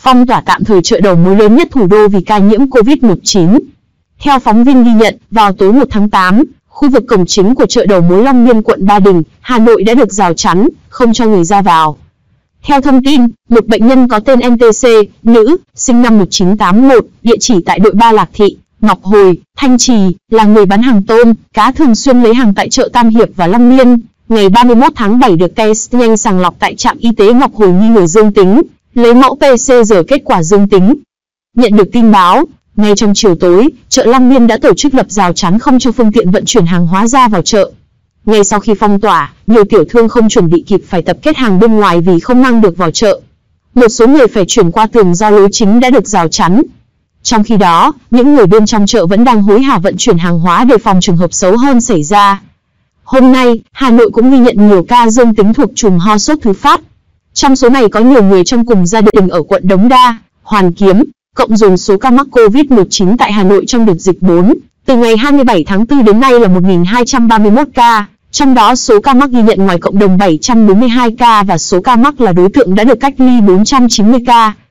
phong tỏa tạm thời chợ đầu mối lớn nhất thủ đô vì ca nhiễm Covid-19. Theo phóng viên ghi nhận, vào tối 1 tháng 8, khu vực cổng chính của chợ đầu mối Long Biên quận Ba Đình, Hà Nội đã được rào chắn, không cho người ra vào. Theo thông tin, một bệnh nhân có tên NTC, nữ, sinh năm 1981, địa chỉ tại đội 3 Lạc Thị, Ngọc Hồi, Thanh Trì, là người bán hàng tôm, cá thường xuyên lấy hàng tại chợ Tam Hiệp và Long Biên. Ngày 31 tháng 7 được test nhanh sàng lọc tại trạm y tế Ngọc Hồi nghi ngờ dương tính, lấy mẫu PCR kết quả dương tính. Nhận được tin báo, ngay trong chiều tối, chợ Long Biên đã tổ chức lập rào chắn không cho phương tiện vận chuyển hàng hóa ra vào chợ. Ngay sau khi phong tỏa, nhiều tiểu thương không chuẩn bị kịp phải tập kết hàng bên ngoài vì không mang được vào chợ. Một số người phải chuyển qua tường do lối chính đã được rào chắn. Trong khi đó, những người bên trong chợ vẫn đang hối hả vận chuyển hàng hóa để phòng trường hợp xấu hơn xảy ra. Hôm nay, Hà Nội cũng ghi nhận nhiều ca dương tính thuộc chùm ho sốt thứ phát. Trong số này có nhiều người trong cùng gia đình ở quận Đống Đa, Hoàn Kiếm. Cộng dồn số ca mắc Covid-19 tại Hà Nội trong đợt dịch 4, từ ngày 27 tháng 4 đến nay là 1.231 ca, trong đó số ca mắc ghi nhận ngoài cộng đồng 742 ca và số ca mắc là đối tượng đã được cách ly 490 ca.